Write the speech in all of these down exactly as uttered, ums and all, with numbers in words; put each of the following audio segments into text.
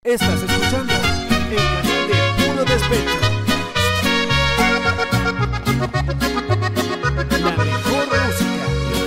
Estás escuchando el canal de Puro Despecho. La mejor música.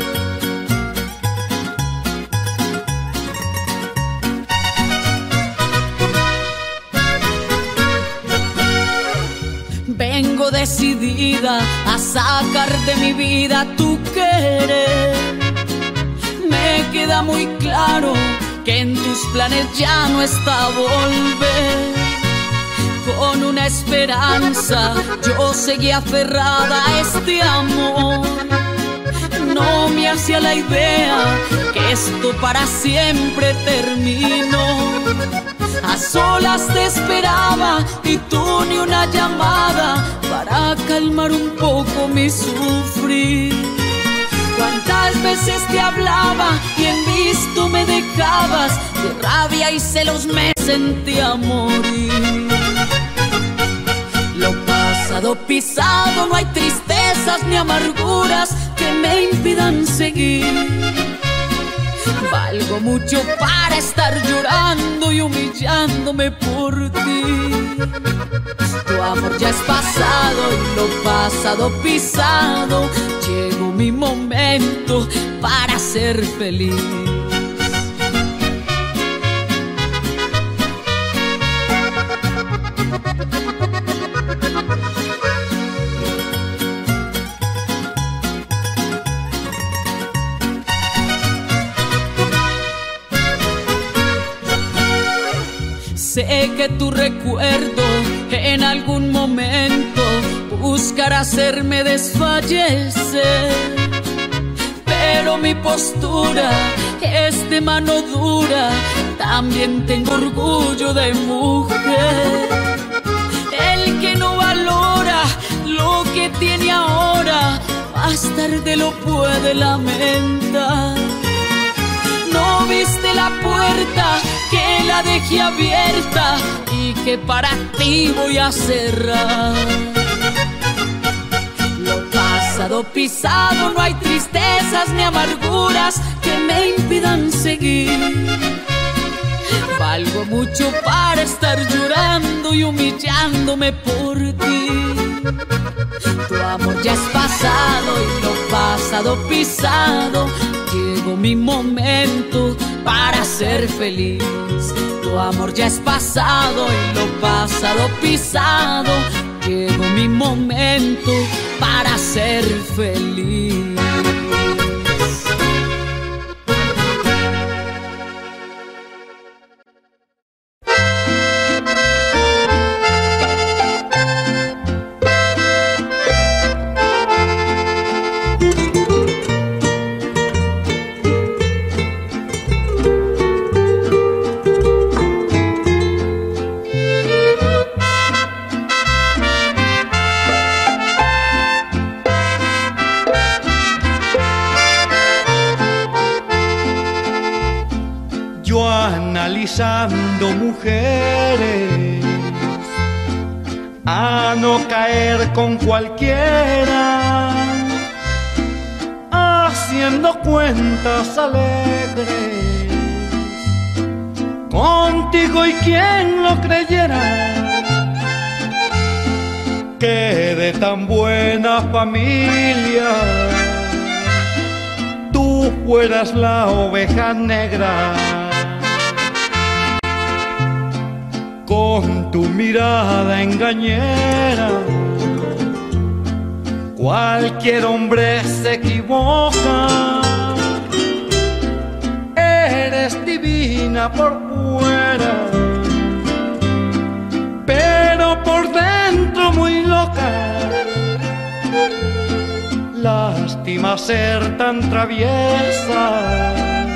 Vengo decidida a sacar de mi vida tu querer. Me queda muy claro que en tus planes ya no está volver. Con una esperanza yo seguí aferrada a este amor. No me hacía la idea que esto para siempre terminó. A solas te esperaba y tú ni una llamada para calmar un poco mi sufrir. Cuántas veces te hablaba y en visto me dejabas, de rabia y celos me sentía morir. Lo pasado pisado, no hay tristezas ni amarguras que me impidan seguir. Valgo mucho para estar llorando y humillándome por ti. Tu amor ya es pasado y lo pasado pisado. Llegó mi momento para ser feliz. Sé que tu recuerdo en algún momento buscará hacerme desfallecer, pero mi postura es de mano dura. También tengo orgullo de mujer. El que no valora lo que tiene ahora, más tarde lo puede lamentar. No viste la puerta que la dejé abierta y que para ti voy a cerrar. Lo pasado pisado, no hay tristezas ni amarguras que me impidan seguir. Valgo mucho para estar llorando y humillándome por ti. Tu amor ya es pasado y lo pasado pisado. Llegó mi momento para ser feliz. Tu amor ya es pasado y lo pasado pisado. Llegó mi momento para ser feliz. Analizando mujeres, a no caer con cualquiera, haciendo cuentas alegres. Contigo y quien lo creyera, que de tan buena familia tú fueras la oveja negra. Con tu mirada engañera, cualquier hombre se equivoca. Eres divina por fuera, pero por dentro muy loca. Lástima ser tan traviesa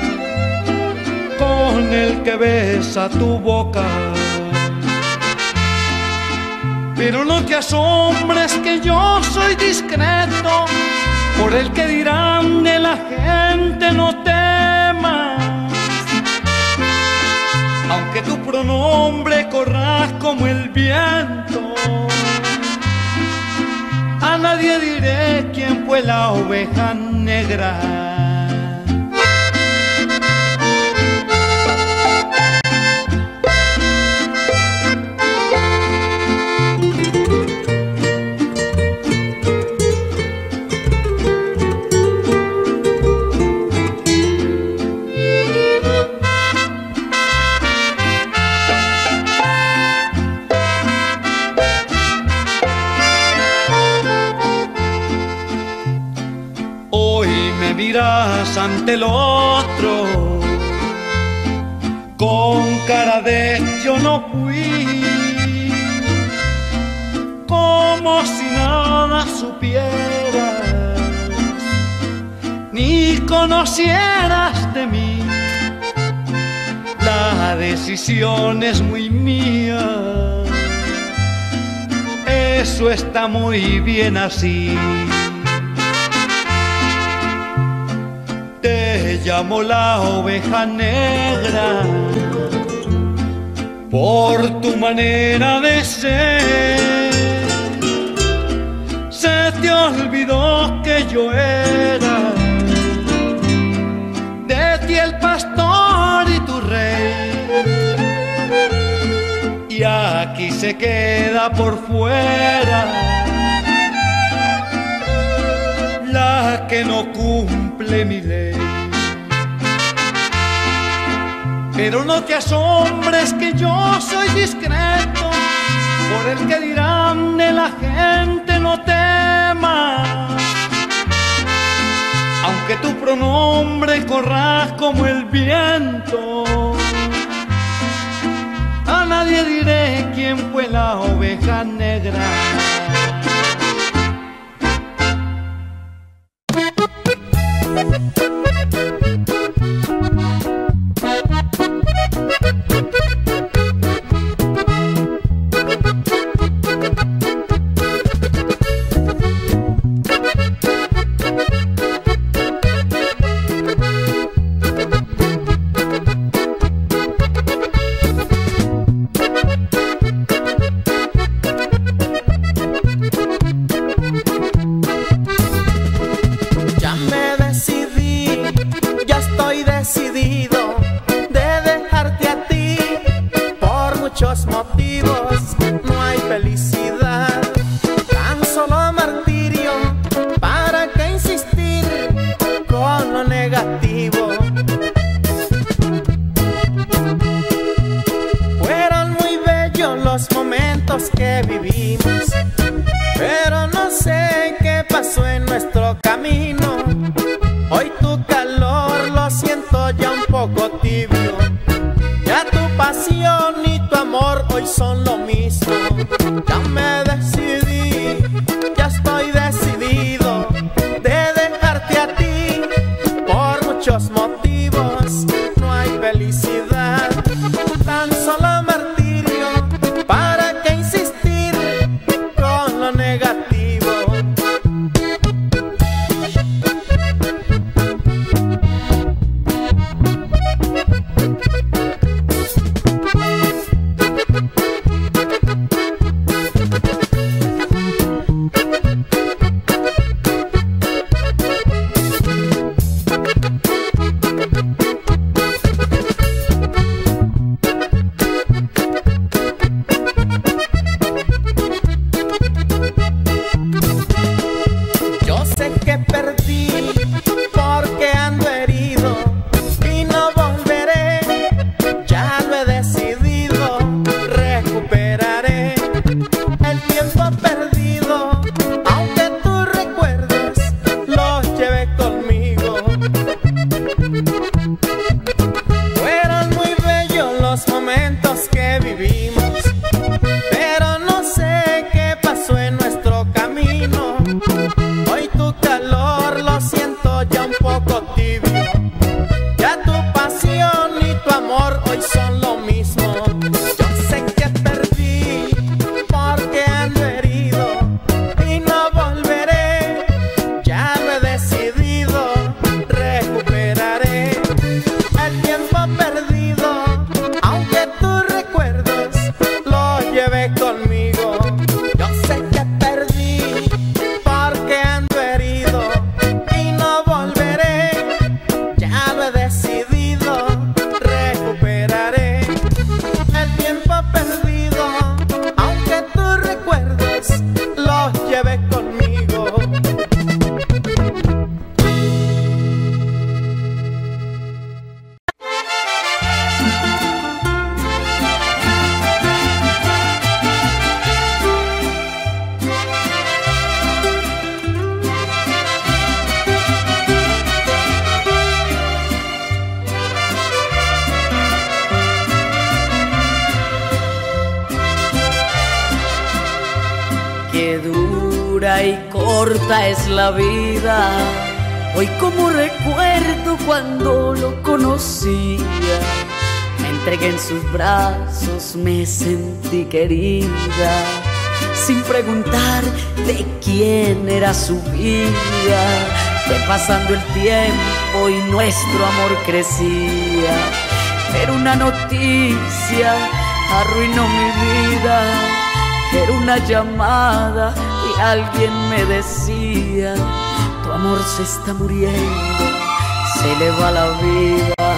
con el que besa tu boca. Pero no te asombres que yo soy discreto, por el que dirán de la gente no temas. Aunque tu pronombre corra como el viento, a nadie diré quién fue la oveja negra. dirás ante el otro con cara de yo no fui, como si nada supieras ni conocieras de mí. La decisión es muy mía, eso está muy bien así. Te llamo la oveja negra por tu manera de ser. Se te olvidó que yo era de ti el pastor y tu rey, y aquí se queda por fuera la que no cumple mi ley. Pero no te asombres que yo soy discreto, por el que dirán de la gente no temas. Aunque tu pronombre corra como el viento, a nadie diré quién fue la oveja negra. dura y corta es la vida. Hoy como recuerdo cuando lo conocía, me entregué en sus brazos, me sentí querida, sin preguntar de quién era su vida. Fue pasando el tiempo y nuestro amor crecía, pero una noticia arruinó mi vida. Era una llamada y alguien me decía: tu amor se está muriendo, se le va la vida.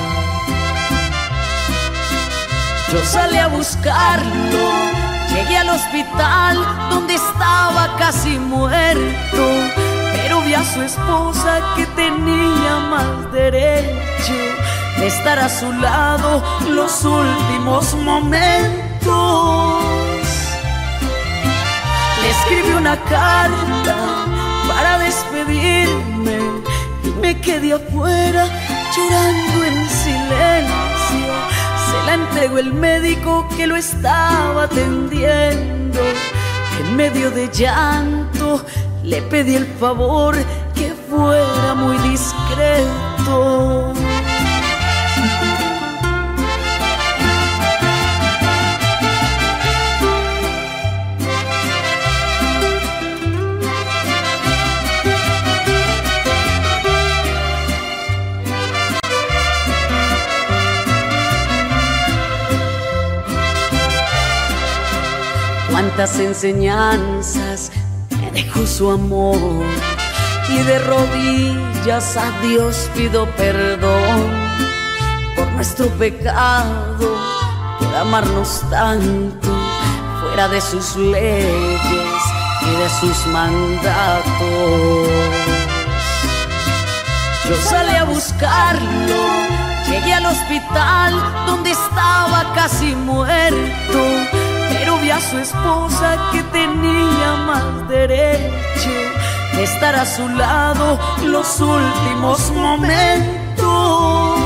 Yo salí a buscarlo, llegué al hospital donde estaba casi muerto, pero vi a su esposa que tenía más derecho de estar a su lado los últimos momentos. Le escribí una carta para despedirme y me quedé afuera llorando en silencio. Se la entregó el médico que lo estaba atendiendo. En medio de llanto le pedí el favor que fuera muy discreto. Cuántas enseñanzas me dejó su amor, y de rodillas a Dios pido perdón por nuestro pecado, por amarnos tanto fuera de sus leyes y de sus mandatos. Yo salí a buscarlo, llegué al hospital donde estaba casi muerto, pero vi a su esposa que tenía más derecho de estar a su lado los últimos momentos.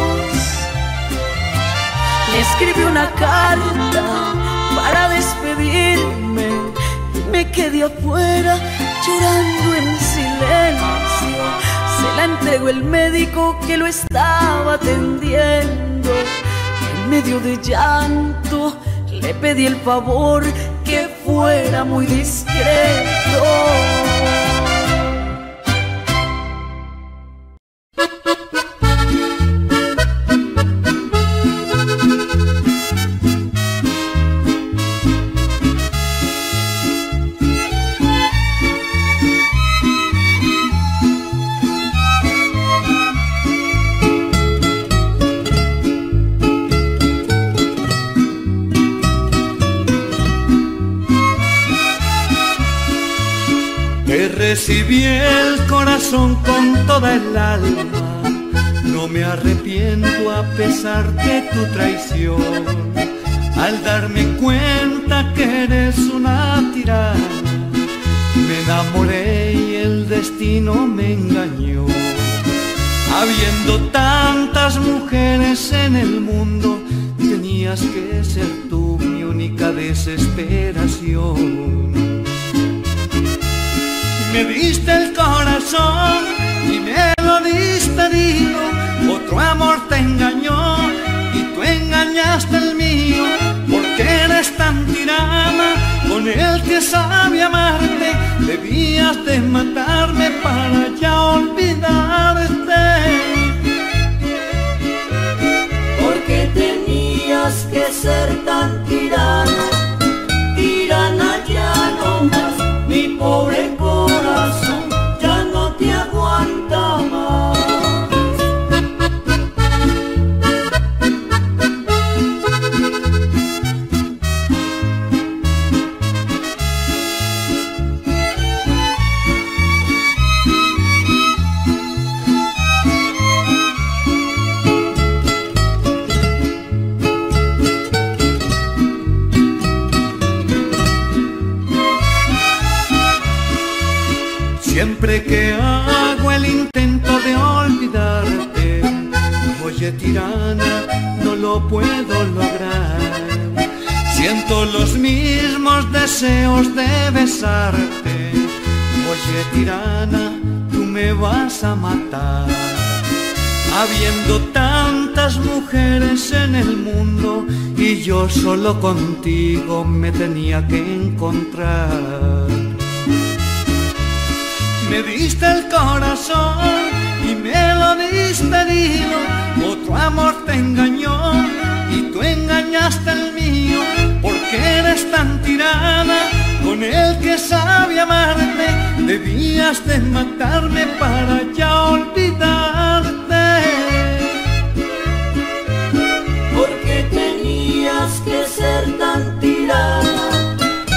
Le escribí una carta para despedirme y me quedé afuera llorando en silencio. Se la entregó el médico que lo estaba atendiendo. En medio de llanto le pedí el favor que fuera muy discreto. Recibí el corazón con toda el alma, no me arrepiento a pesar de tu traición. Al darme cuenta que eres una tirana, me enamoré y el destino me engañó. Habiendo tantas mujeres en el mundo, tenías que ser tú mi única desesperación. Me diste el corazón y me lo diste herido, otro amor te engañó y tú engañaste el mío. Porque eres tan tirana con el que sabe amarte, debías de matarme para ya olvidarte. Porque tenías que ser tan tirana, tirana ya no más, mi pobre corazón ya no te aguanta más. Siempre que hago el intento de olvidarte, oye tirana, no lo puedo lograr. Siento los mismos deseos de besarte, Oye, tirana, tú me vas a matar. Habiendo tantas mujeres en el mundo y yo solo contigo me tenía que encontrar. Me diste el corazón y me lo diste herido, otro amor te engañó y tú engañaste el mío. Porque eres tan tirana con el que sabe amarte, debías de matarme para ya olvidarte. Porque tenías que ser tan tirana,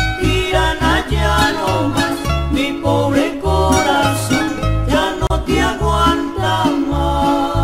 tirana ya no más, mi pobre corazón ya no te aguanta más.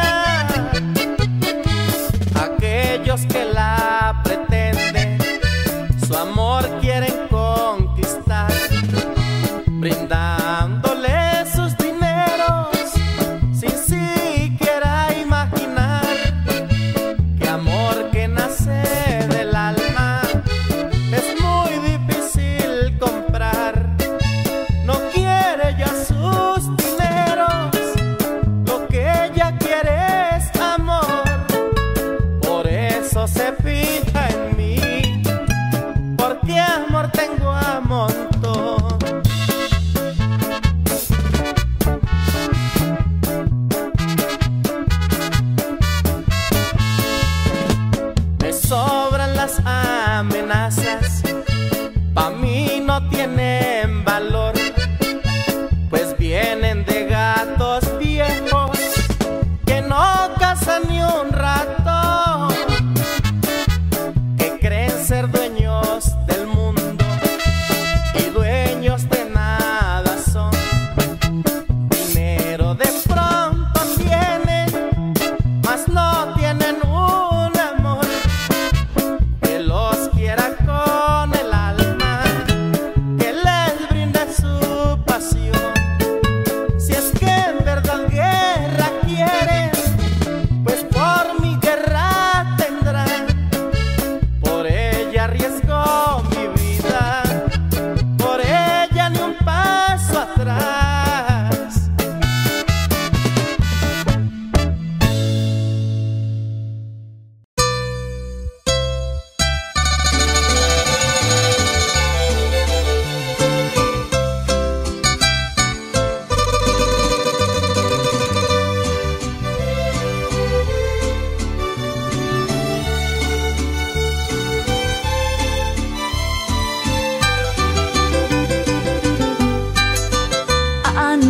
Que la pretenden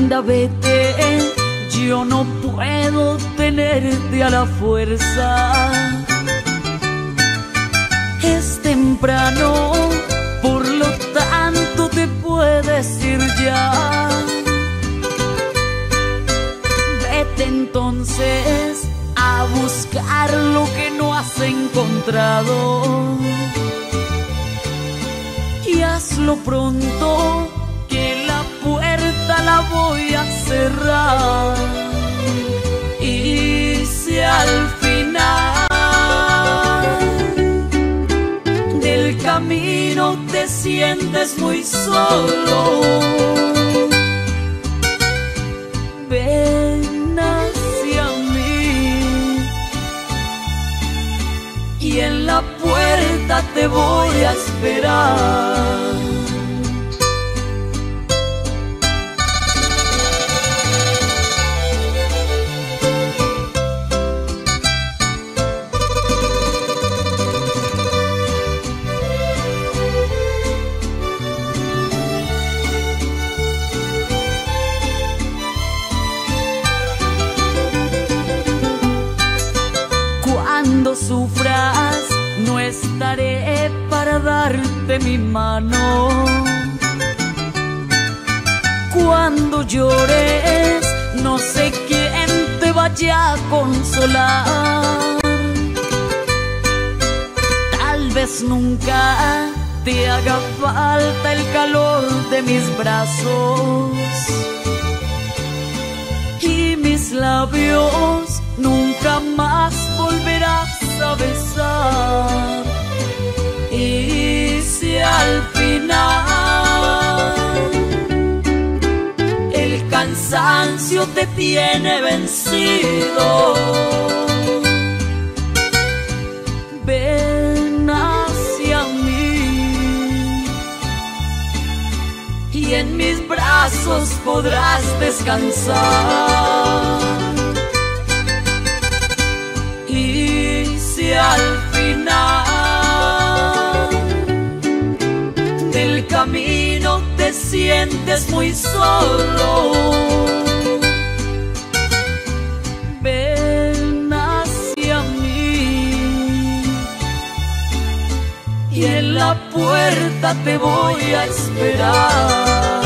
anda, vete, yo no puedo tenerte a la fuerza. Es temprano, por lo tanto te puedes ir ya. Vete entonces a buscar lo que no has encontrado. Y hazlo pronto, que la puerta la voy a cerrar. Y si al final del camino te sientes muy solo, ven hacia mí y en la puerta te voy a esperar. Cuando sufras, no estaré para darte mi mano. Cuando llores, no sé quién te vaya a consolar. Tal vez nunca te haga falta el calor de mis brazos y mis labios nunca más volverás a besar. Y si al final el cansancio te tiene vencido, ven hacia mí y en mis brazos podrás descansar. Y si al final del camino te sientes muy solo, ven hacia mí y en la puerta te voy a esperar.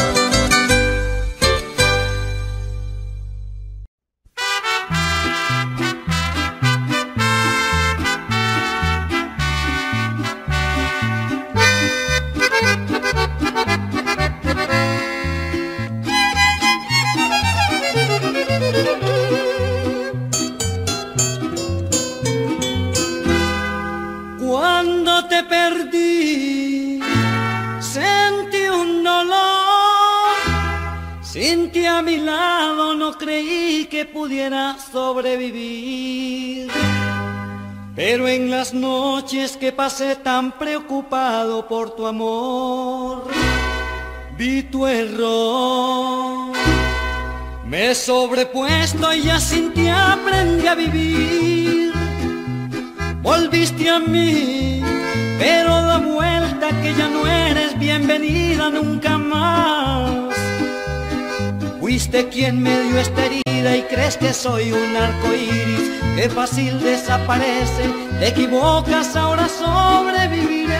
Cuando te perdí, sentí un dolor. Sin ti a mi lado no creí que pudiera sobrevivir. Pero en las noches que pasé tan preocupado por tu amor, vi tu error. Me he sobrepuesto y ya sin ti aprendí a vivir. Volviste a mí, pero da vuelta que ya no eres bienvenida nunca más. Fuiste quien me dio esta herida y crees que soy un arco iris que fácil desaparece. Te equivocas, ahora sobreviviré.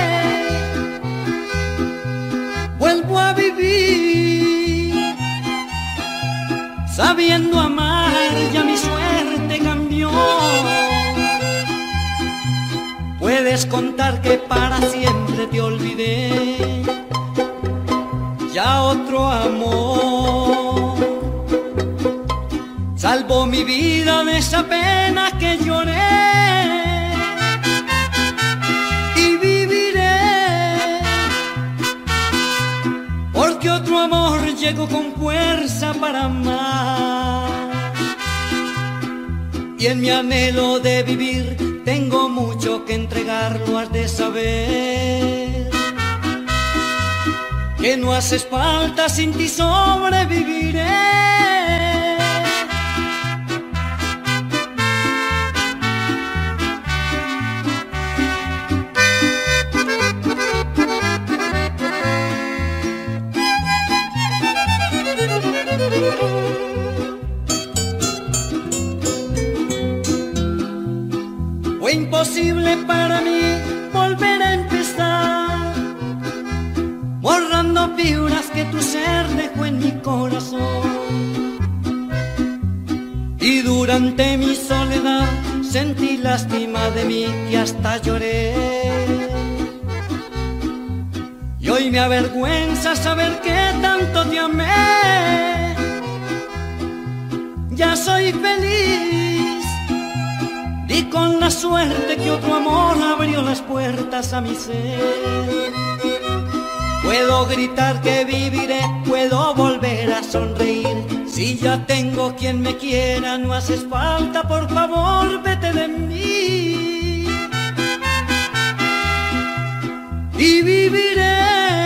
Vuelvo a vivir, sabiendo amar, ya mi suerte cambió. Puedes contar que para siempre te olvidé, ya otro amor salvó mi vida de esa pena que lloré. Y viviré, porque otro amor llegó con fuerza para amar. Y en mi anhelo de vivir tengo mucho que entregar, lo has de saber. Que no haces falta, sin ti sobreviviré. Fue imposible para mí volver a empezar, borrando figuras que tu ser dejó en mi corazón. Y durante mi soledad sentí lástima de mí que hasta lloré. Y hoy me avergüenza saber que tanto te amé. Ya soy feliz y con la suerte que otro amor abrió las puertas a mi ser. Puedo gritar que viviré, puedo volver a sonreír. Si ya tengo quien me quiera, no haces falta, por favor, vete de mí. Y viviré,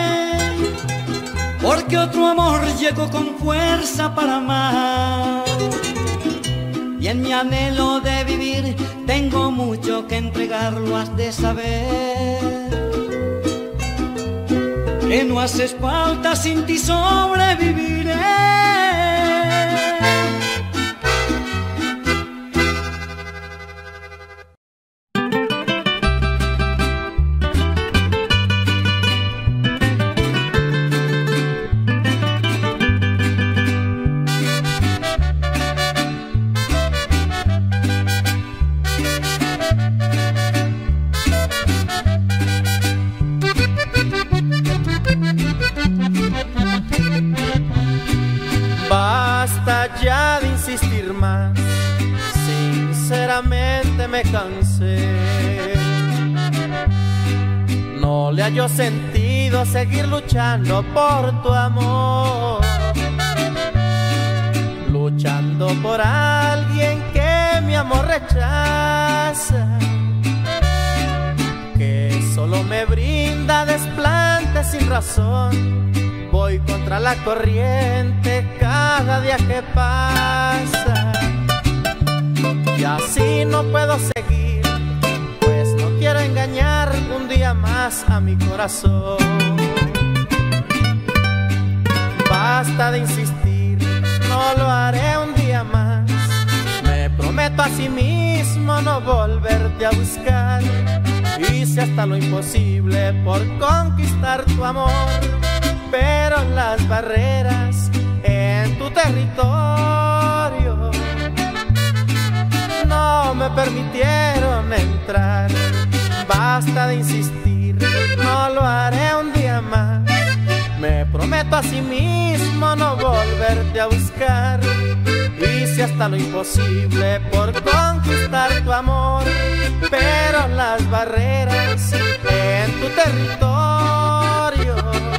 porque otro amor llegó con fuerza para amar. Y en mi anhelo de vivir tengo mucho que entregar, lo has de saber. Que no haces falta, sin ti sobreviviré. Ya de insistir más, sinceramente me cansé. No le hallo sentido seguir luchando por tu amor, luchando por alguien que mi amor rechaza, que solo me brinda desplantes sin razón. Voy contra la corriente cada día que pasa, y así no puedo seguir, pues no quiero engañar un día más a mi corazón. Basta de insistir, no lo haré un día más. Me prometo a sí mismo no volverte a buscar. Hice hasta lo imposible por conquistar tu amor, pero las barreras en tu territorio no me permitieron entrar. Basta de insistir, no lo haré un día más. Me prometo a sí mismo no volverte a buscar. Hice hasta lo imposible por conquistar tu amor, pero las barreras en tu territorio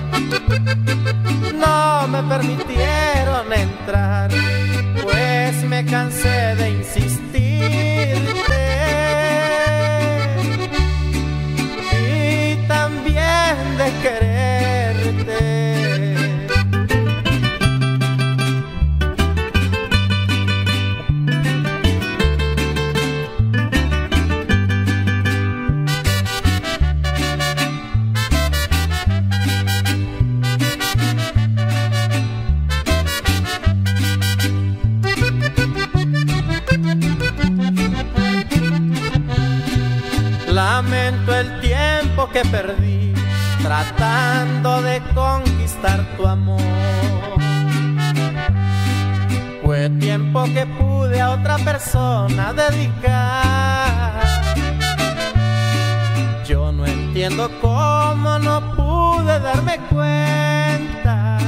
no me permitieron entrar, pues me cansé de insistirte y también de quererte. Lamento el tiempo que perdí tratando de conquistar tu amor. Fue tiempo que pude a otra persona dedicar. Yo no entiendo cómo no pude darme cuenta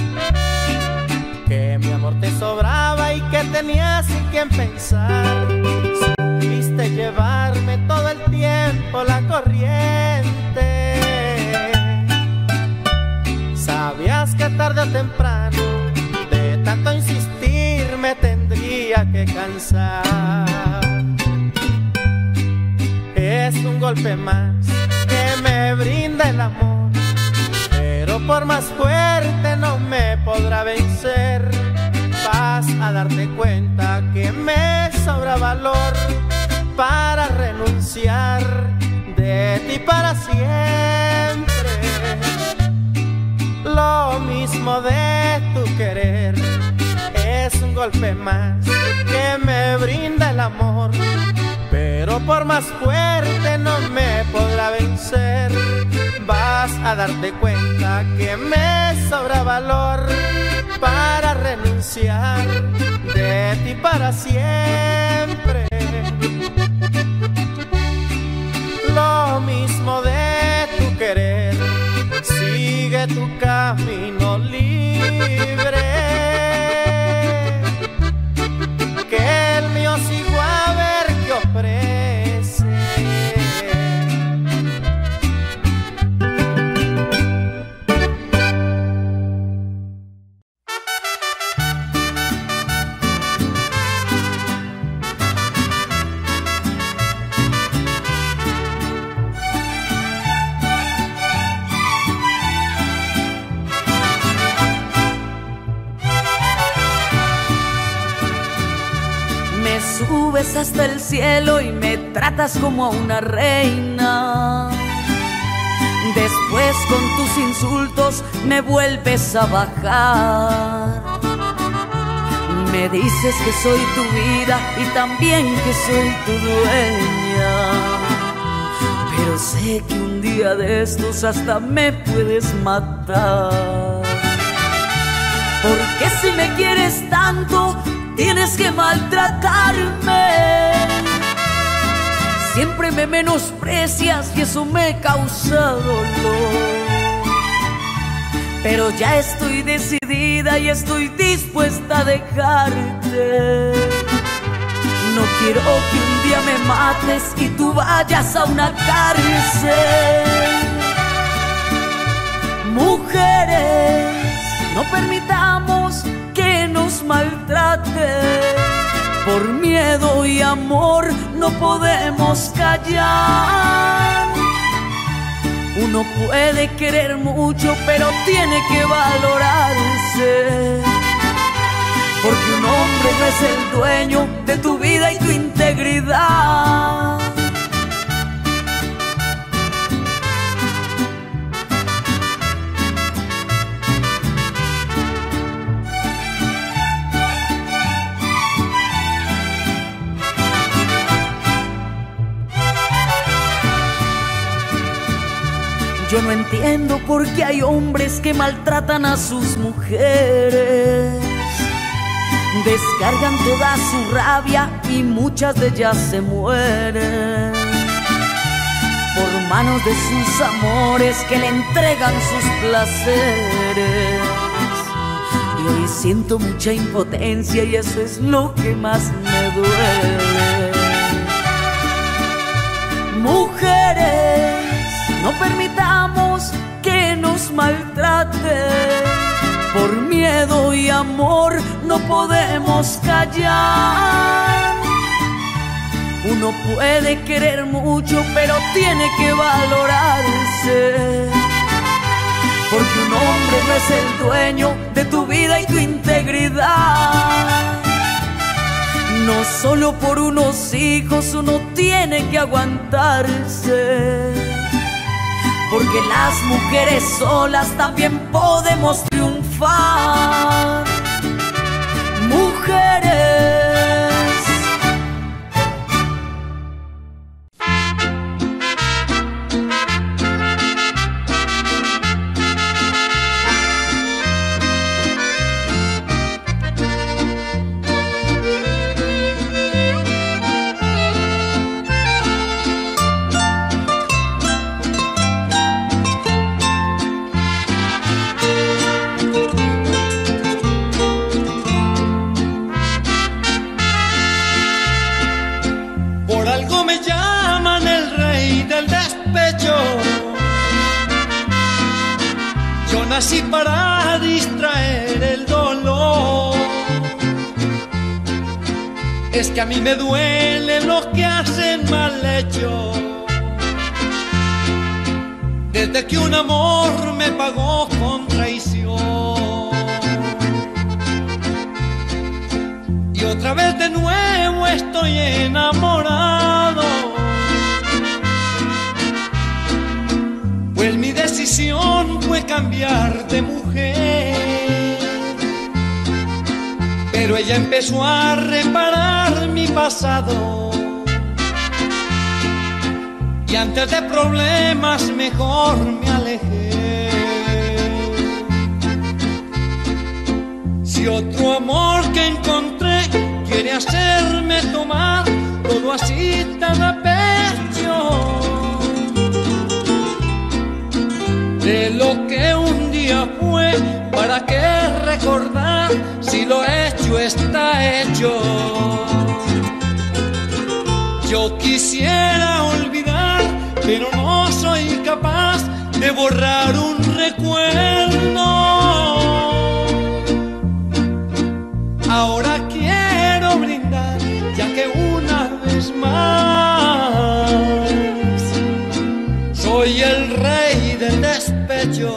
que mi amor te sobraba y que tenías en quién pensar. Supiste llevarme todo el tiempo la corriente. Sabías que tarde o temprano de tanto insistir me tendría que cansar. Es un golpe más que me brinda el amor, pero por más fuerte no me podrá vencer. Vas a darte cuenta que me sobra valor para renunciar de ti para siempre. Lo mismo de tu querer es un golpe más que me brinda el amor, pero pero por más fuerte no me podrá vencer. Vas a darte cuenta que me sobra valor para renunciar de ti para siempre. Lo mismo de tu querer, sigue tu camino libre, que el mío sigo a ver qué ofrece. Subes hasta el cielo y me tratas como a una reina. Después con tus insultos me vuelves a bajar. Me dices que soy tu vida y también que soy tu dueña, pero sé que un día de estos hasta me puedes matar. Porque si me quieres tanto, tienes que maltratarme. Siempre me menosprecias y eso me causa dolor. Pero ya estoy decidida y estoy dispuesta a dejarte. No quiero que un día me mates y tú vayas a una cárcel. Mujeres, no permitamos que nos maltrate. Por miedo y amor no podemos callar. Uno puede querer mucho, pero tiene que valorarse. Porque un hombre no es el dueño de tu vida y tu integridad. Yo no entiendo por qué hay hombres que maltratan a sus mujeres. Descargan toda su rabia y muchas de ellas se mueren por manos de sus amores que le entregan sus placeres. Y hoy siento mucha impotencia y eso es lo que más me duele. Mujeres, no permitamos que nos maltrate. Por miedo y amor no podemos callar. Uno puede querer mucho, pero tiene que valorarse. Porque un hombre no es el dueño de tu vida y tu integridad. No solo por unos hijos uno tiene que aguantarse. Porque las mujeres solas también podemos triunfar. Mujeres. Nací para distraer el dolor. Es que a mí me duele lo que hacen mal hecho. Desde que un amor me pagó con traición. Y otra vez de nuevo estoy enamorado. Pues mi decisión fue cambiar de mujer, pero ella empezó a reparar mi pasado antes de problemas mejor me alejé. Si otro amor que encontré quiere hacerme tomar todo así tan a pecho, de lo que un día fue, ¿para qué recordar si lo hecho está hecho? Yo quisiera olvidar, pero no soy capaz de borrar un recuerdo. Ahora quiero brindar, ya que una vez más soy el rey del despecho.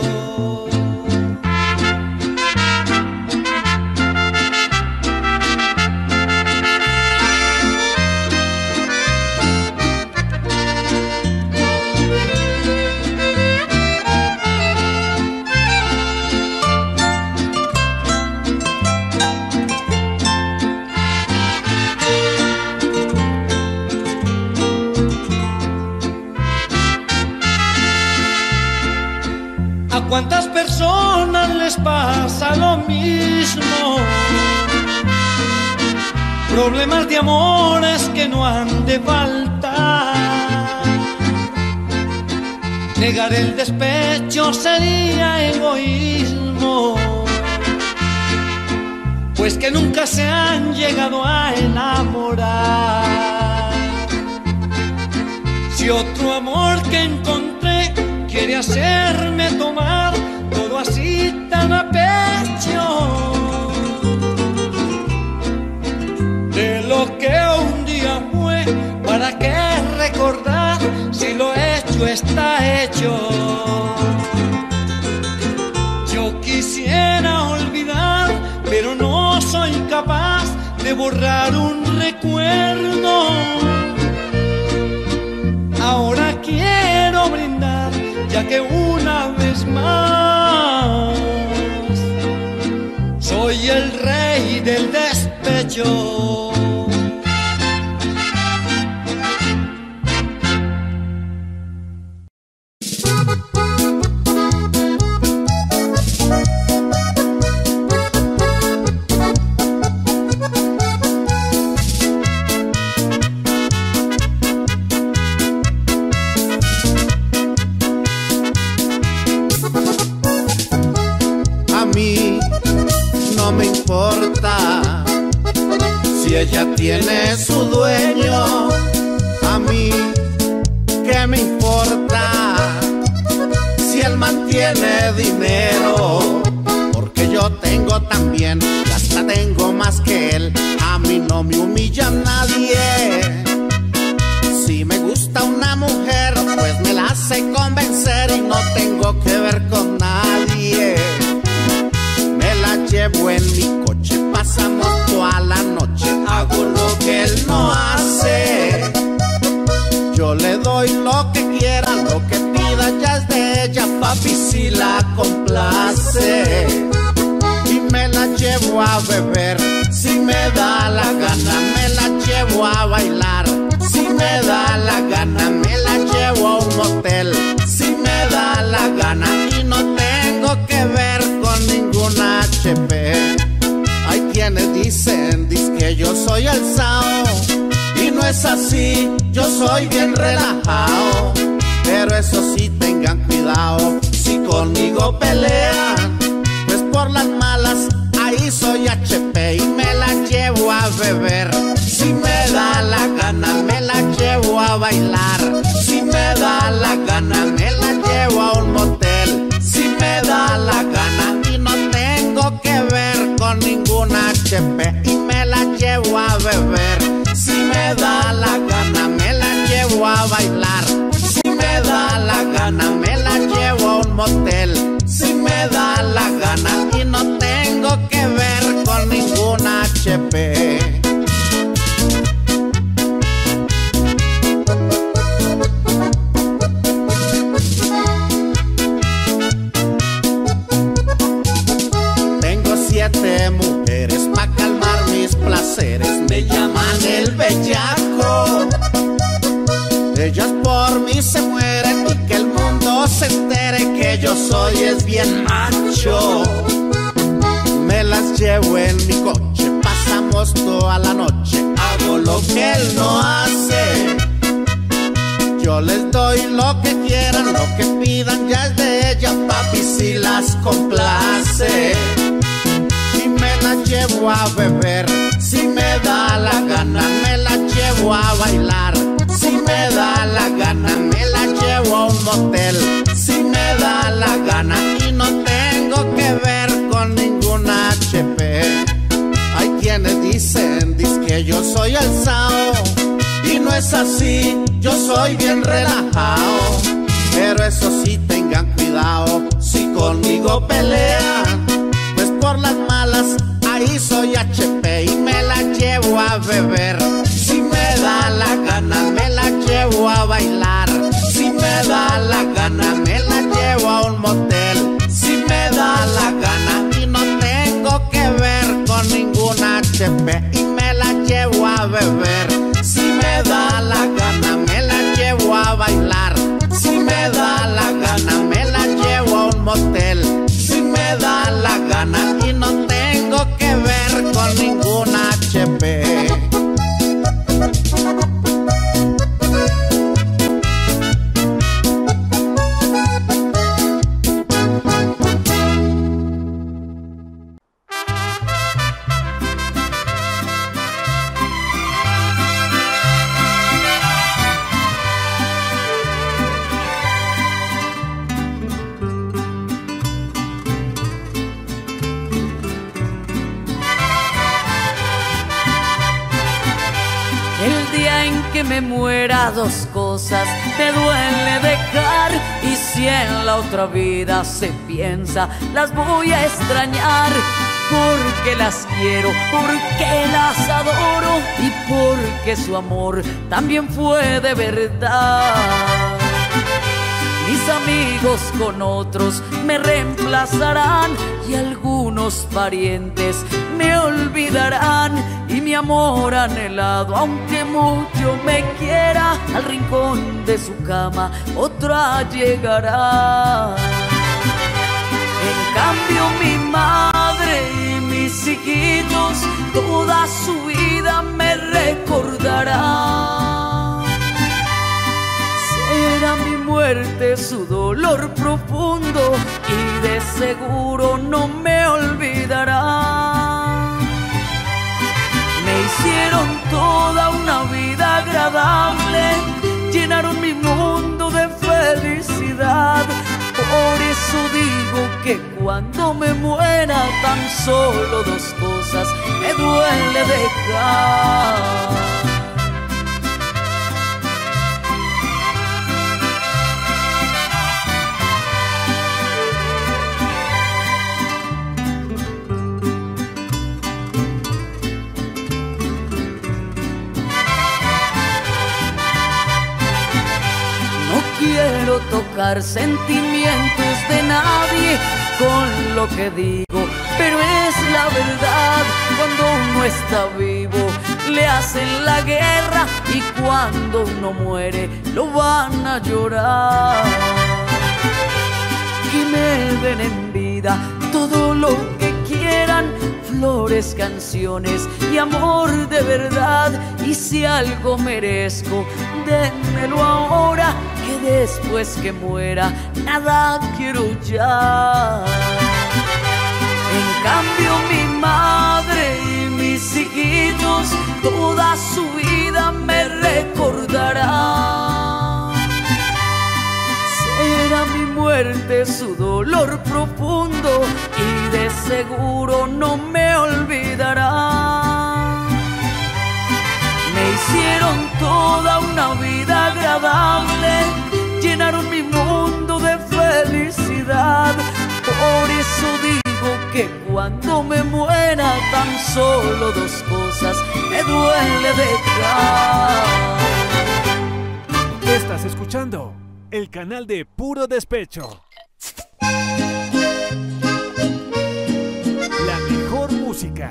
¿Cuántas personas les pasa lo mismo? Problemas de amores que no han de faltar. Negar el despecho sería egoísmo, pues que nunca se han llegado a enamorar. Si otro amor que encontré quiere hacerme tomar todo así tan a pecho, de lo que un día fue, ¿para qué recordar si lo hecho está hecho? Yo quisiera olvidar, pero no soy capaz de borrar un recuerdo. Ahora quiero brindar, ya que una vez más soy el rey del despecho. Ella tiene su dueño, a mí qué me importa si él mantiene dinero, porque yo tengo también, y hasta tengo más que él. A mí no me humilla nadie. Si me gusta una mujer, pues me la hace convencer y no tengo que ver con nadie. Me la llevo en mi coche, pasamos toda la noche, hago lo que él no hace. Yo le doy lo que quiera, lo que pida ya es de ella, papi, si la complace. Y me la llevo a beber, si me da la gana, me la llevo a bailar. Si me da la gana, me la llevo a un motel. Si me da la gana y no tengo que ver con ningún H P. Hay quienes dicen, dicen que yo soy el sao, y no es así, yo soy bien relajado. Pero eso sí, tengan cuidado, si conmigo pelean, pues por las malas, ahí soy H P y me la llevo a beber. Si me da la gana, me la llevo a bailar. Si me da la gana, me la llevo a un motel. Si me da la gana y no tengo que ver con ningún H P y me la llevo a beber. Si me da la gana, me la llevo a bailar. Si me da la gana, me la llevo a un motel. Si me da la gana y no tengo que ver con ningún H P. Siete mujeres pa' calmar mis placeres, me llaman el bellaco. Ellas por mí se mueren y que el mundo se entere que yo soy es bien macho. Me las llevo en mi coche, pasamos toda la noche, hago lo que él no hace. Yo les doy lo que quieran, lo que pidan ya es de ella, papi, si las complace. Y me las llevo a beber, si me da la gana, me las llevo a bailar. Si me da la gana, me las llevo a un motel. Si me da la gana y no tengo que ver con ningún H P. Hay quienes dicen, dicen que yo soy el sao. Y no es así, yo soy bien relajado. Pero eso sí, tengan cuidado, si conmigo pelean, pues por las malas, ahí soy H P y me la llevo a beber. Si me da la gana, me la llevo a bailar. Si me da la gana, me la llevo a un motel. Si me da la gana y no tengo que ver con ningún H P y me la llevo a beber. Si me da la gana, me la llevo a bailar. Si me da la gana, me la llevo a un motel. Si me da la gana y no tengo que ver con ningún H P. Me muera, dos cosas me duele dejar, y si en la otra vida se piensa, las voy a extrañar, porque las quiero, porque las adoro y porque su amor también fue de verdad. Mis amigos con otros me reemplazarán y algunos parientes me olvidarán, y mi amor anhelado, aunque mucho me quiera, al rincón de su cama otra llegará. En cambio mi madre y mis hijitos toda su vida me recordarán. Será mi muerte su dolor profundo y de seguro no me olvidarán. Me hicieron toda una vida agradable, llenaron mi mundo de felicidad. Por eso digo que cuando me muera, tan solo dos cosas me duele dejar. Quiero tocar sentimientos de nadie con lo que digo, pero es la verdad. Cuando uno está vivo le hacen la guerra, y cuando uno muere lo van a llorar. Que me den en vida todo lo que quieran, flores, canciones y amor de verdad. Y si algo merezco, dénmelo ahora, que después que muera nada quiero ya. En cambio mi madre y mis hijitos toda su vida me recordarán. Será mi muerte su dolor profundo y de seguro no me olvidarán. Me hicieron toda una vida agradable, llenaron mi mundo de felicidad. Por eso digo que cuando me muera, tan solo dos cosas me duele dejar. Estás escuchando el canal de Puro Despecho. La mejor música.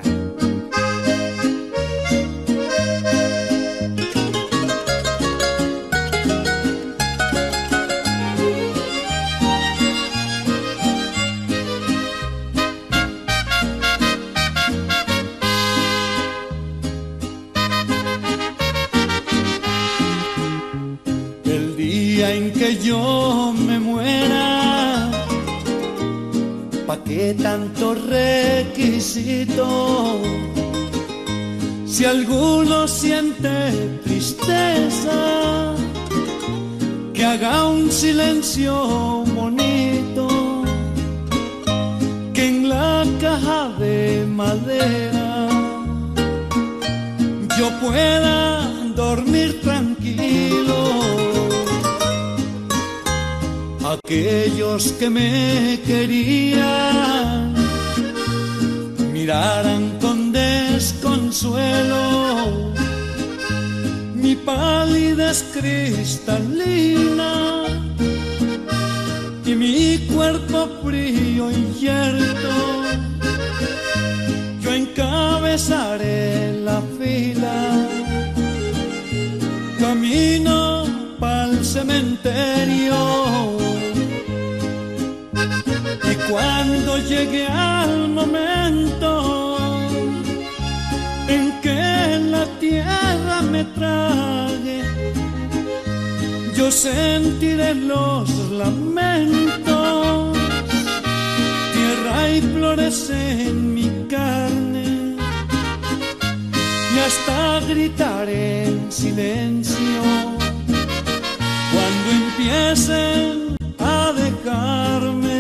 día en que yo me muera, ¿pa' qué tanto requisito? Si alguno siente tristeza, que haga un silencio bonito, que en la caja de madera yo pueda dormir tranquilo. Aquellos que me querían miraran con desconsuelo mi palidez cristalina y mi cuerpo frío y yerto. Yo encabezaré la fila, camino pa'l cementerio, y cuando llegue al momento en que la tierra me trague, yo sentiré los lamentos, tierra y flores en mi carne, y hasta gritaré en silencio cuando empiecen a dejarme.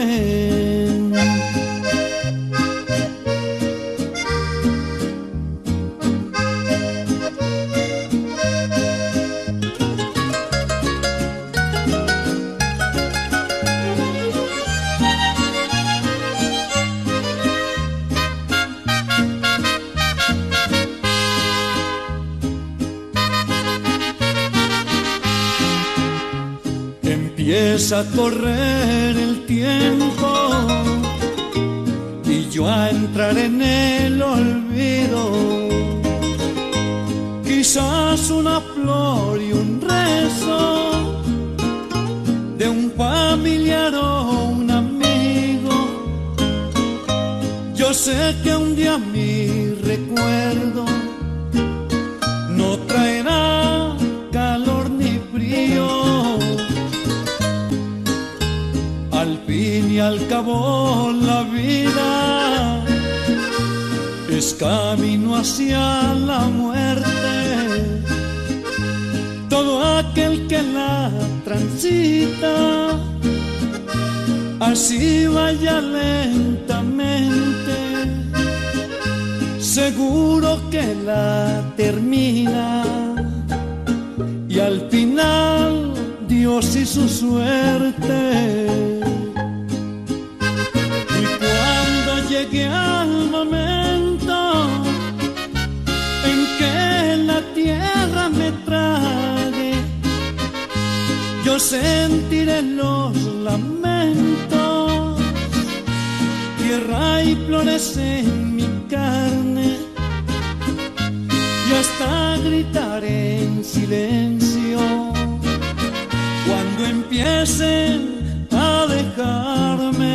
Empieza a correr el tiempo y yo a entrar en el olvido. Quizás una flor y un rezo de un familiar o un amigo. Yo sé que un día mi recuerdo no traerá calor ni frío. Al fin y al cabo la vida es camino hacia la muerte. Todo aquel que la transita, así vaya lentamente, seguro que la termina. Y al final Dios y su suerte. Llegué al momento en que la tierra me trague, yo sentiré los lamentos, tierra y flores en mi carne, y hasta gritaré en silencio cuando empiecen a dejarme.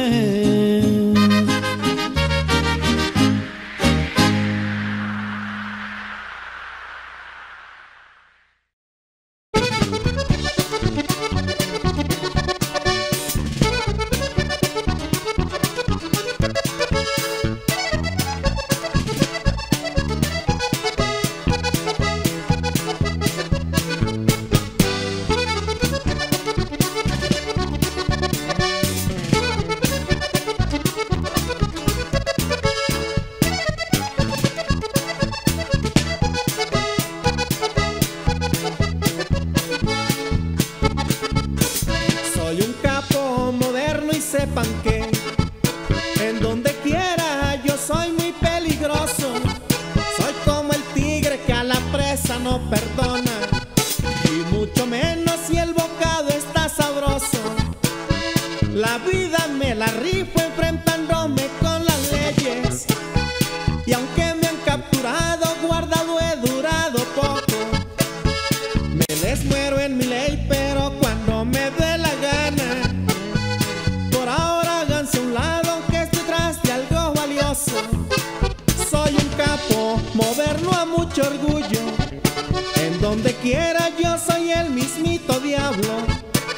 Orgullo, en donde quiera yo soy el mismito diablo.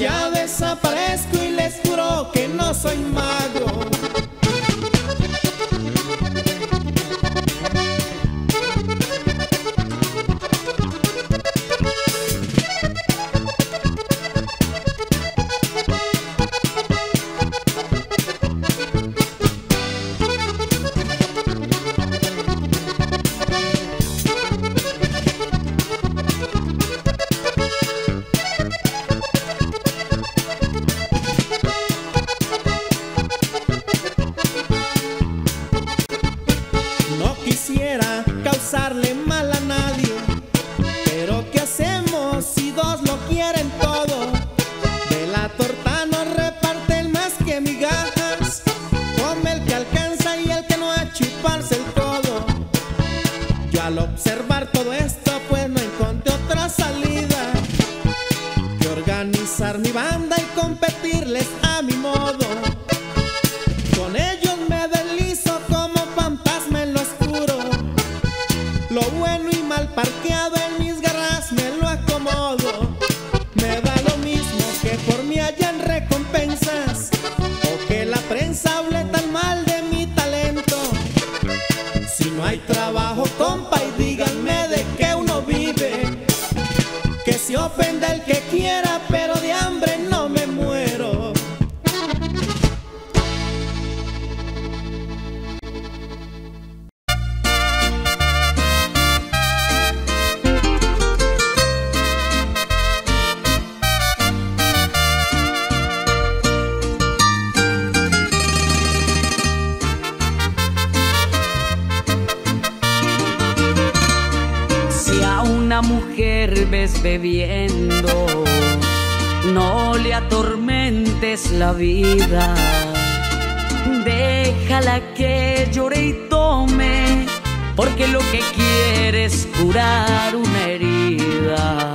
ya desaparezco y les juro que no soy mago. Quisiera causarle mal a nadie, pero ¿qué hacemos si dos lo quieren todo? De la torta no reparten más que migajas, come el que alcanza y el que no a chuparse el codo. Yo al observar todo esto pues no encontré otra salida que organizar mi banda y competirles a mi modo. Con ellos me deslizo como fantasma en lo oscuro, lo bueno y mal parqueado en mis garras me lo acomodo. Me da lo mismo que por mí hayan recompensas o que la prensa hable tan mal de mi talento. Si no hay trabajo, compa, y díganme de qué uno vive, que se ofenda el que quiera, pero de hambre no me muero. Una mujer ves bebiendo, no le atormentes la vida, déjala que llore y tome, porque lo que quiere es curar una herida.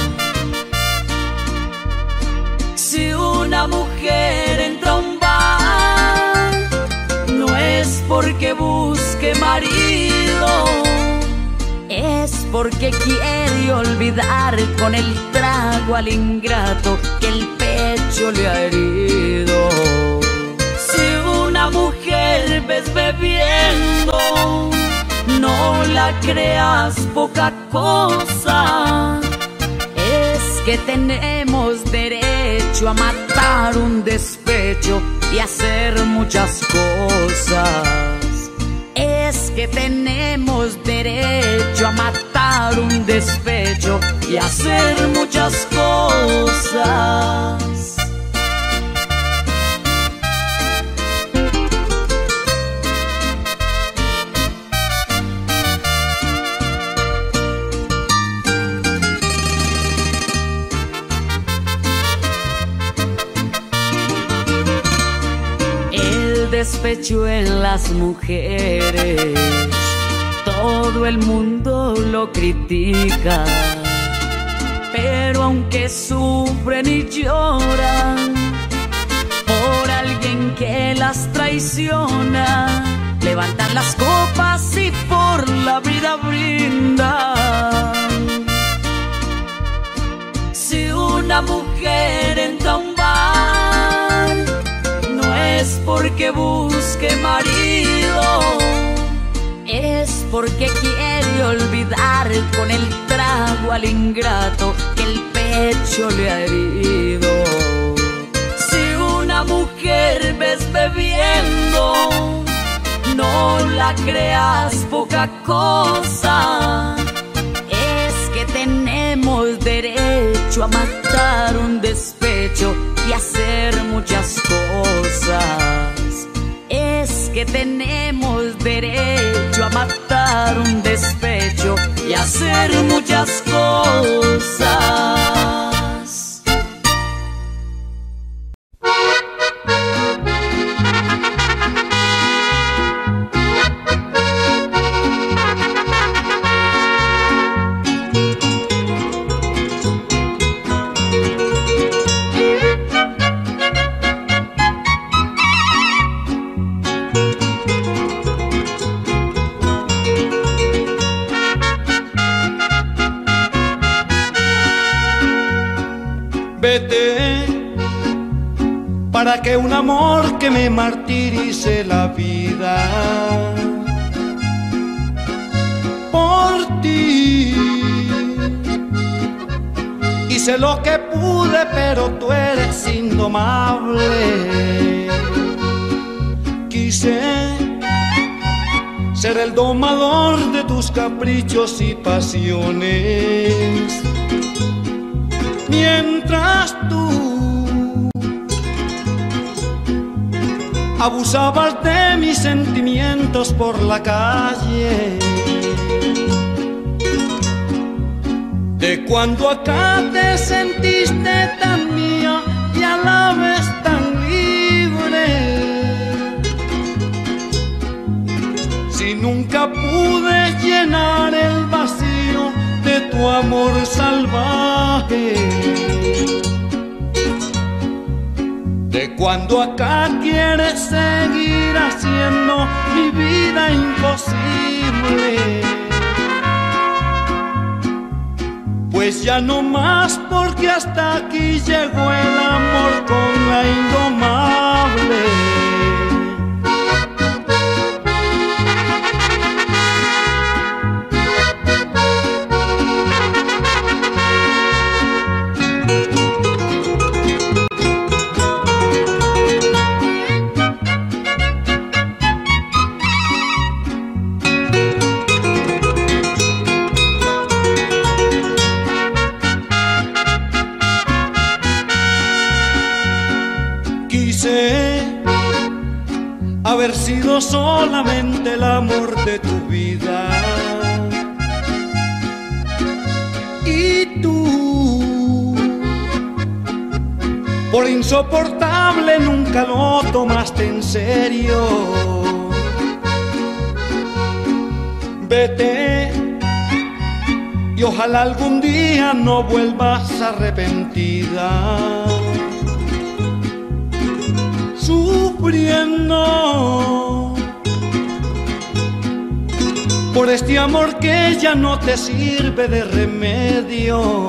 Si una mujer entra a un bar, no es porque busque marido, es porque quiere olvidar con el trago al ingrato que el pecho le ha herido. Si una mujer ves bebiendo, no la creas poca cosa, es que tenemos derecho a matar un despecho y hacer muchas cosas. Es que tenemos derecho a matar un despecho y hacer muchas cosas. El despecho en las mujeres, todo el mundo lo critica, pero aunque sufren y lloran por alguien que las traiciona, levantan las copas y por la vida brindan. Si una mujer entra a un bar, no es porque busque marido, es porque quiere olvidar con el trago al ingrato que el pecho le ha herido. Si una mujer ves bebiendo, no la creas poca cosa, es que tenemos derecho a matar un despecho y hacer muchas cosas. Es que tenemos derecho a matar un despecho y hacer muchas cosas. Vete para que un amor que me martirice la vida por ti. Hice lo que pude, pero tú eres indomable. Quise ser el domador de tus caprichos y pasiones, mientras tú abusabas de mis sentimientos por la calle. De cuando acá te sentiste tan mía y a la vez tan libre. Si nunca pude llenar el vacío de tu amor salvaje. De cuando acá quieres seguir haciendo mi vida imposible. Pues ya no más, porque hasta aquí llegó el amor con la indomable. Haber sido solamente el amor de tu vida. Y tú, por insoportable, nunca lo tomaste en serio. Vete y ojalá algún día no vuelvas arrepentida, sufriendo por este amor que ya no te sirve de remedio.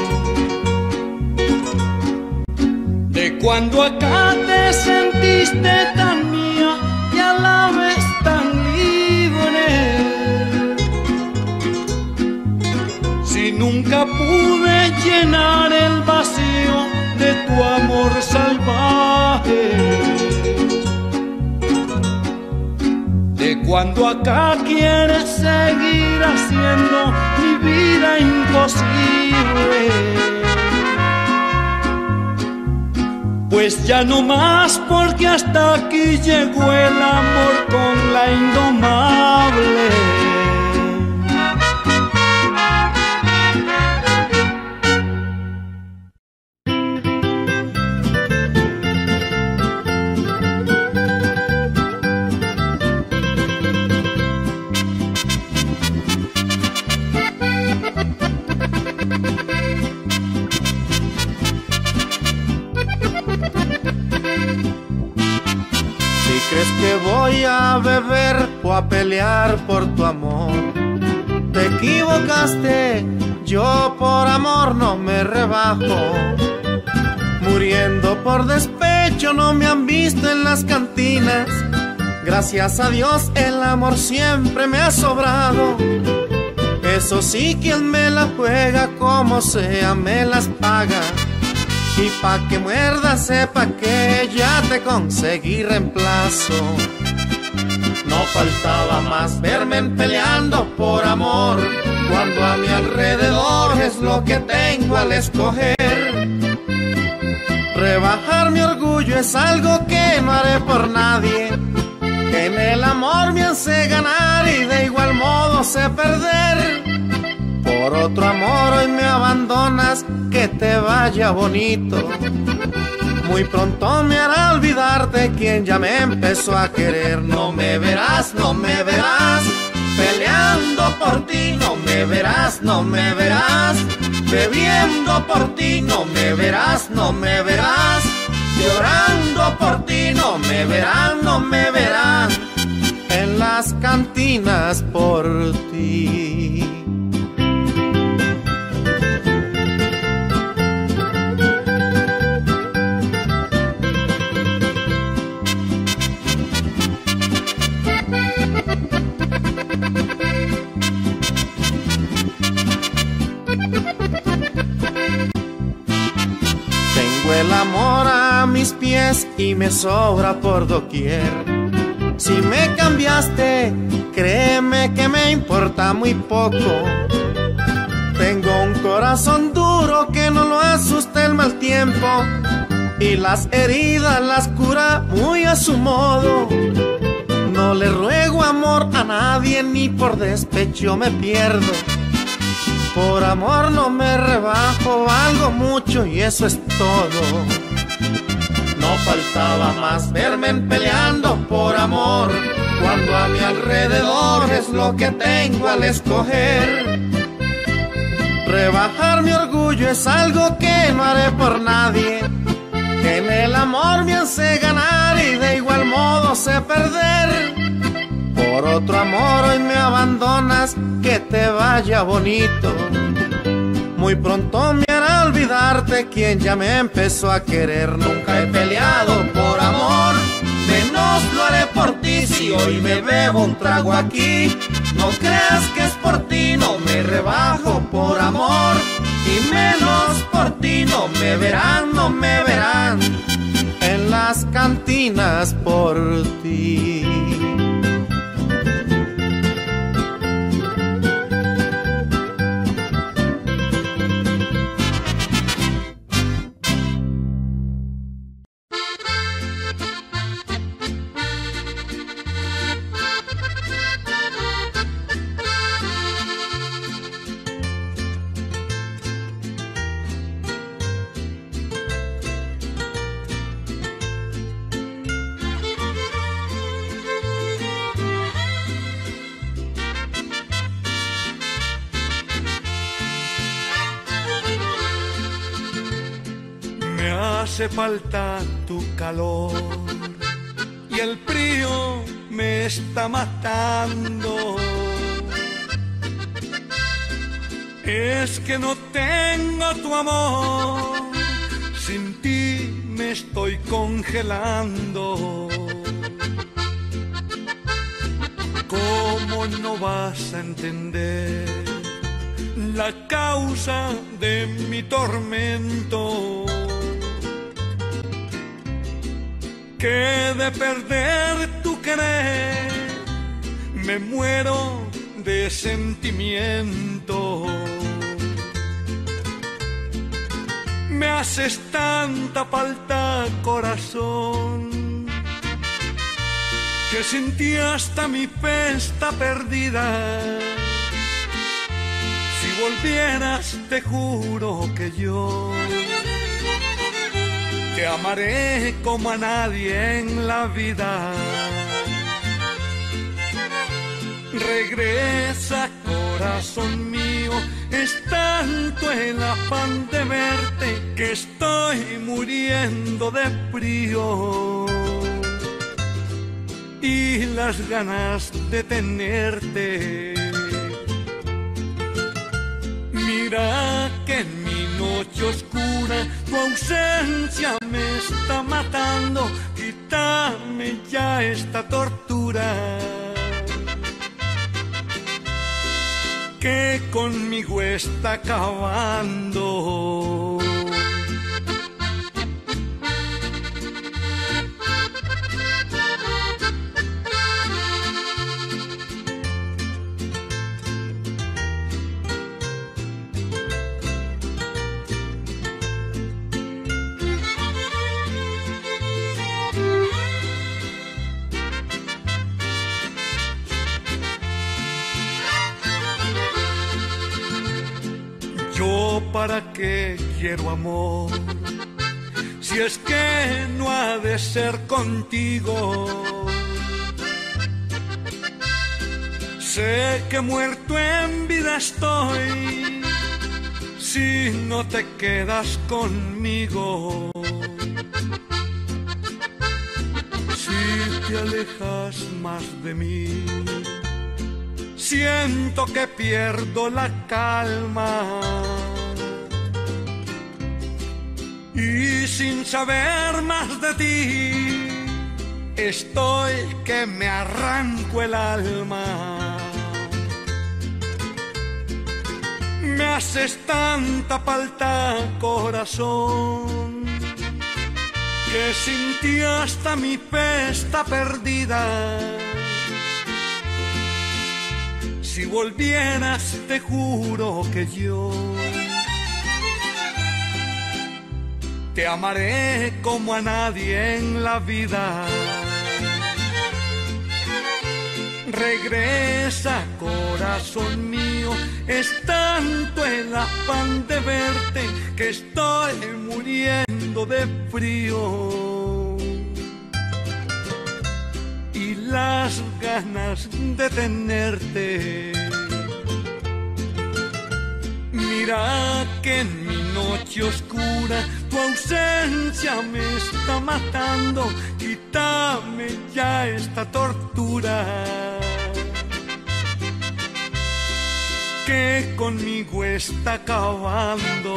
De cuando acá te sentiste tan mía y a la vez tan libre. Si nunca pude llenar el vacío de tu amor salvaje. De cuando acá quieres seguir haciendo mi vida imposible. Pues ya no más, porque hasta aquí llegó el amor con la indomable. ¿Crees que voy a beber o a pelear por tu amor? Te equivocaste, yo por amor no me rebajo. Muriendo por despecho no me han visto en las cantinas. Gracias a Dios el amor siempre me ha sobrado. Eso sí, quien me la juega como sea me las paga. Y pa' que muerda sepa que ya te conseguí reemplazo. No faltaba más verme peleando por amor, cuando a mi alrededor es lo que tengo al escoger. Rebajar mi orgullo es algo que no haré por nadie. En el amor me hace ganar y de igual modo sé perder. Por otro amor hoy me abandonas, que te vaya bonito. Muy pronto me hará olvidar de quien ya me empezó a querer. No me verás, no me verás peleando por ti. No me verás, no me verás bebiendo por ti. No me verás, no me verás llorando por ti. No me verán, no me verán en las cantinas por ti. tienes y me sobra por doquier. Si me cambiaste, créeme que me importa muy poco. Tengo un corazón duro que no lo asusta el mal tiempo, y las heridas las cura muy a su modo. No le ruego amor a nadie, ni por despecho me pierdo. Por amor no me rebajo, valgo mucho y eso es todo. No faltaba más verme peleando por amor, cuando a mi alrededor es lo que tengo al escoger. Rebajar mi orgullo es algo que no haré por nadie. En el amor me hace ganar y de igual modo sé perder. Por otro amor hoy me abandonas, que te vaya bonito. Muy pronto me hará olvidarte quien ya me empezó a querer. Nunca he peleado por amor, menos lo haré por ti. Si hoy me bebo un trago aquí, no creas que es por ti, no me rebajo por amor. Y menos por ti, no me verán, no me verán en las cantinas por ti. Hace falta tu calor y el frío me está matando. Es que no tengo tu amor, sin ti me estoy congelando. ¿Cómo no vas a entender la causa de mi tormento? Que de perder tu querer me muero de sentimiento. Me haces tanta falta, corazón, que sin ti hasta mi fe está perdida. Si volvieras te juro que yo te amaré como a nadie en la vida. Regresa, corazón mío, es tanto el afán de verte que estoy muriendo de frío. Y las ganas de tenerte. Mira que en mi noche oscura tu ausencia me está matando, quítame ya esta tortura que conmigo está acabando. Yo para qué quiero amor, si es que no ha de ser contigo. Sé que muerto en vida estoy, si no te quedas conmigo. Si te alejas más de mí, siento que pierdo la calma. Y sin saber más de ti, estoy que me arranco el alma. Me haces tanta falta, corazón, que sin ti hasta mi fe está perdida. Si volvieras te juro que yo te amaré como a nadie en la vida. Regresa, corazón mío, es tanto el afán de verte que estoy muriendo de frío. Y las ganas de tenerte. Mira que en mi noche oscura tu ausencia me está matando. Quítame ya esta tortura que conmigo está acabando.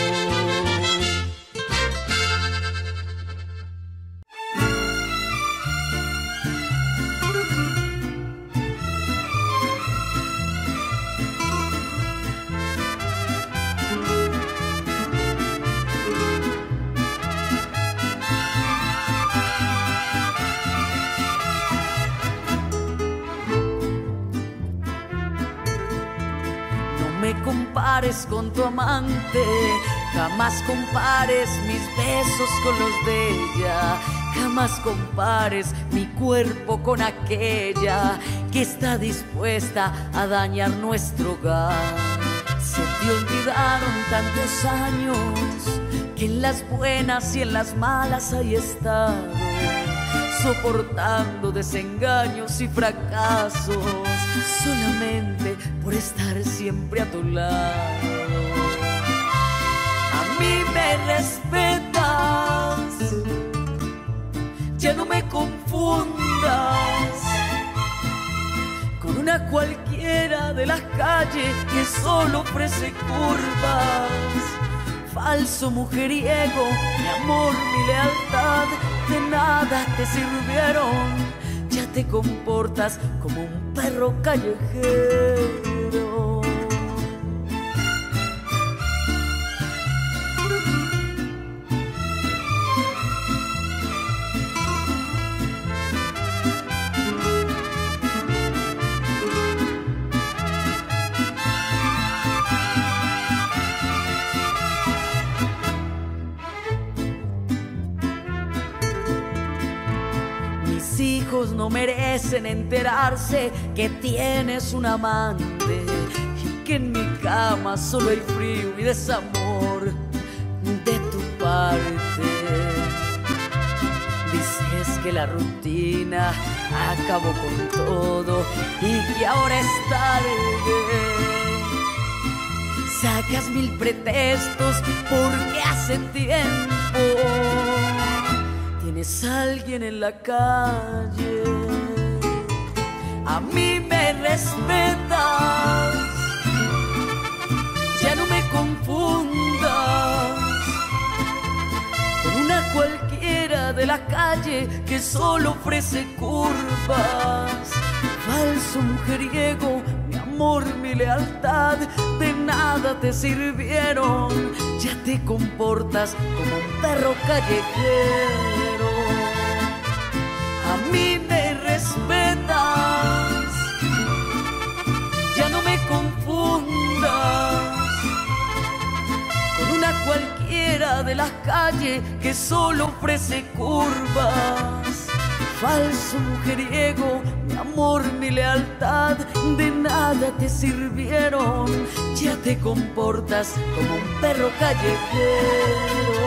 Compares con tu amante, jamás compares mis besos con los de ella, jamás compares mi cuerpo con aquella que está dispuesta a dañar nuestro hogar. Se te olvidaron tantos años que en las buenas y en las malas hay estado, soportando desengaños y fracasos solamente por estar siempre a tu lado. A mí me respetas, ya no me confundas con una cualquiera de las calles que solo ofrece curvas. Falso mujeriego, mi amor, mi lealtad, de nada te sirvieron. Ya te comportas como un perro callejero. Hijos no merecen enterarse que tienes un amante y que en mi cama solo hay frío y desamor de tu parte. Dices que la rutina acabó con todo y que ahora es tarde. Sacas mil pretextos porque hace tiempo tienes a alguien en la calle. A mí me respetas, ya no me confundas con una cualquiera de la calle que solo ofrece curvas. Falso mujeriego, mi amor, mi lealtad, de nada te sirvieron. Ya te comportas como un perro callejero. A mí me respetas, ya no me confundas con una cualquiera de las calles que solo ofrece curvas. Falso mujeriego, mi amor, mi lealtad, de nada te sirvieron. Ya te comportas como un perro callejero.